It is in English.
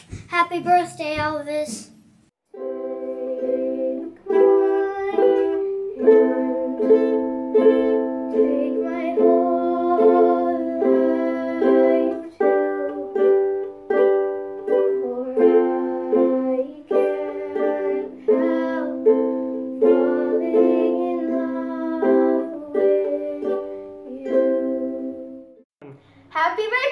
Happy birthday, Elvis. Take my whole life too, for I can't help falling in love with you. Happy birthday!